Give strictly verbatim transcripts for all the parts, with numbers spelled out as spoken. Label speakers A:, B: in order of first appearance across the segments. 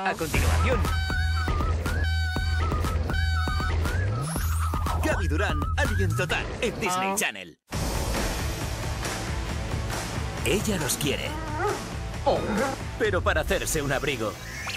A: A continuación, Gaby Durán, Alien Total, en Disney Channel. Ella los quiere, pero para hacerse un abrigo.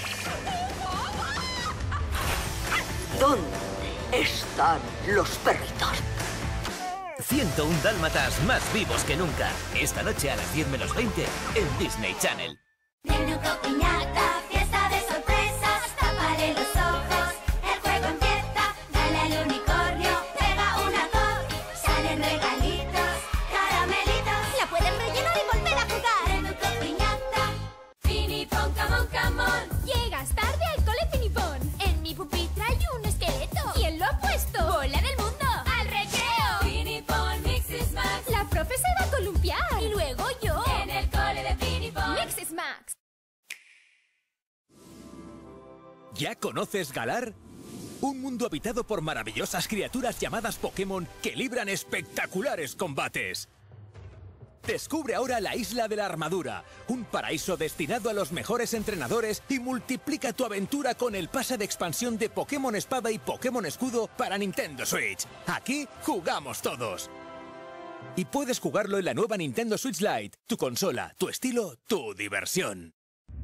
B: ¿Dónde están los perritos?
A: ciento uno dálmatas más vivos que nunca. Esta noche a las diez menos veinte en Disney Channel.
C: Nenuco piñata, fiesta de sorpresas, tápale los ojos, el juego empieza, dale al unicornio, pega una voz, salen regalitos, caramelitos, la pueden rellenar y volver a jugar. Nenuco piñata, Finipón, camón, camón.
D: Llegas tarde al cole Finipón. En mi pupitre hay un esqueleto. ¿Quién lo ha puesto? ¡Bola del mundo! ¡Al recreo!
C: Finipón, Mixes Max.
D: La profe se va a columpiar. Y luego yo.
C: En el cole de Finipón.
D: Mixes Max.
A: ¿Ya conoces Galar? Un mundo habitado por maravillosas criaturas llamadas Pokémon que libran espectaculares combates. Descubre ahora la Isla de la Armadura, un paraíso destinado a los mejores entrenadores, y multiplica tu aventura con el pase de expansión de Pokémon Espada y Pokémon Escudo para Nintendo Switch. Aquí jugamos todos. Y puedes jugarlo en la nueva Nintendo Switch Lite. Tu consola, tu estilo, tu diversión.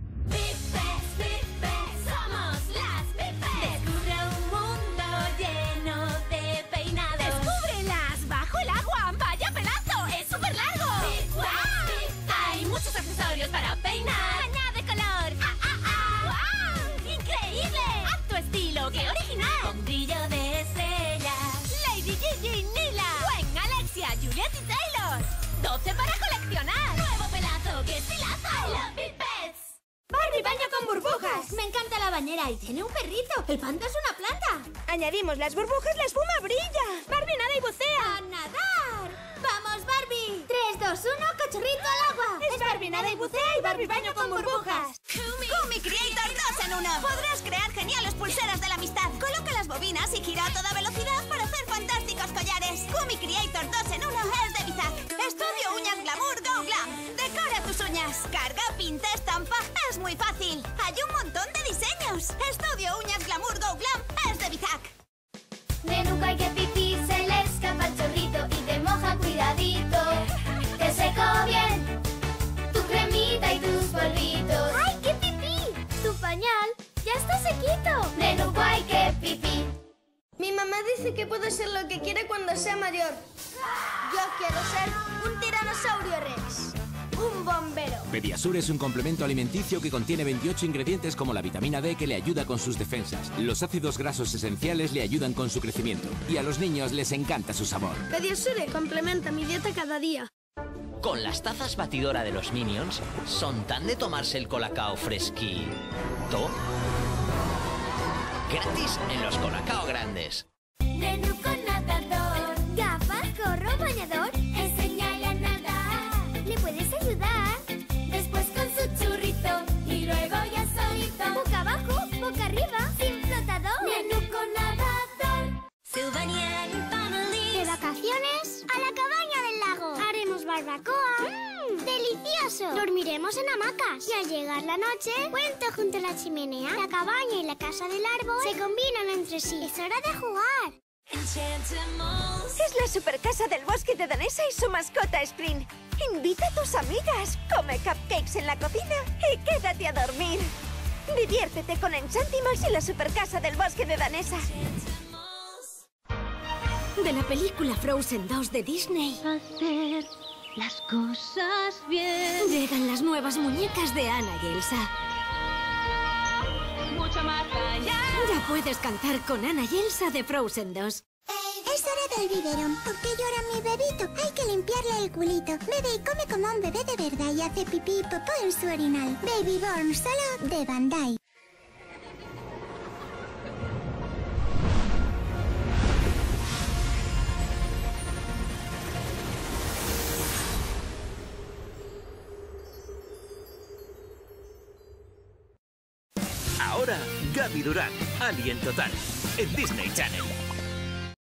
C: Pipes, Pipes, somos las Pipes. Descubre un mundo lleno de peinados.
D: ¡Descúbrelas! ¡Bajo el agua! ¡Vaya pelazo! ¡Es súper largo!
C: ¡Guau! Hay muchos accesorios para peinar.
D: ¡Añade color!
C: ¡Ah, ah, ah!
D: ¡Wow! ¡Increíble! ¡A tu estilo! ¡Qué original!
C: Con brillo de estrellas.
D: Lady Gigi, Nila, Gwen, Alexia, Juliet y Taylor. doce para coleccionar.
C: Nuevo pelazo, qué estilazo. I love Pipes.
D: Barbie baño con burbujas.
C: Me encanta la bañera y tiene un perrito. El panda es una planta.
D: Añadimos las burbujas, la espuma brilla. Barbie nada y bucea.
C: ¡A nadar! ¡Vamos, Barbie! tres, dos, uno, cachorrito al agua.
D: Es Barbie nada y bucea y Barbie baño con burbujas.
C: Kumi
D: Creator dos en uno. Podrás crear geniales pulseras de la amistad. Coloca las bobinas y gira a toda velocidad para hacer fantásticos collares. Kumi Creator dos en uno es de Bizac. Estudio Uñas Glamour Go Glam. Decora tus uñas. Carga, pinta, estampa. Es muy fácil. Hay un montón de diseños. Estudio Uñas Glamour Go Glam es de Bizac.
C: Nenuco hay que pipí, se le escapa el chorrito y te moja cuidadito. Te seco bien tu cremita y tus polvitos.
D: ¡Ay, qué pipí! Tu pañal ya está sequito.
C: Nenuco hay que pipí.
E: Mi mamá dice que puedo ser lo que quiera cuando sea mayor. Yo quiero ser un tiranosaurio rex. Un bombero.
F: Pediasur es un complemento alimenticio que contiene veintiocho ingredientes como la vitamina D que le ayuda con sus defensas. Los ácidos grasos esenciales le ayudan con su crecimiento. Y a los niños les encanta su sabor.
E: Pediasure complementa mi dieta cada día.
G: Con las tazas batidora de los Minions, son tan de tomarse el colacao fresquito. Gratis en los colacao grandes.
C: Nenuco nadador.
D: Gafas, gorro, bañador.
C: Enséñale a nadar.
D: ¿Le puedes ayudar?
C: Después con su churrito y luego ya solito.
D: Boca abajo, boca arriba, sin flotador.
C: Nenuco nadador. Sylvanian Family.
D: De vacaciones a la cabaña del lago. Haremos barbacoa. ¡Mmm! ¡Delicioso! Dormiremos en hamacas. Y al llegar la noche, cuento junto a la chimenea. La cabaña y la casa del árbol se combinan entre sí. Es hora de jugar.
C: Enchantimals.
D: Es la supercasa del bosque de Danesa y su mascota Spring. Invita a tus amigas, come cupcakes en la cocina y quédate a dormir. Diviértete con Enchantimals y la supercasa del bosque de Danesa.
H: De la película Frozen dos de Disney.
I: Hacer las cosas bien.
H: Llegan las nuevas muñecas de Anna y Elsa.
I: Mucho más allá.
H: Ya puedes cantar con Anna y Elsa de Frozen dos.
D: Es hora del biberón. ¿Por qué llora mi bebito? Hay que limpiarle el culito. Bebe y come como un bebé de verdad y hace pipí y popó en su orinal. Baby Born, solo de Bandai.
A: Ahora, Gaby Durán, Alien Total, en Disney Channel.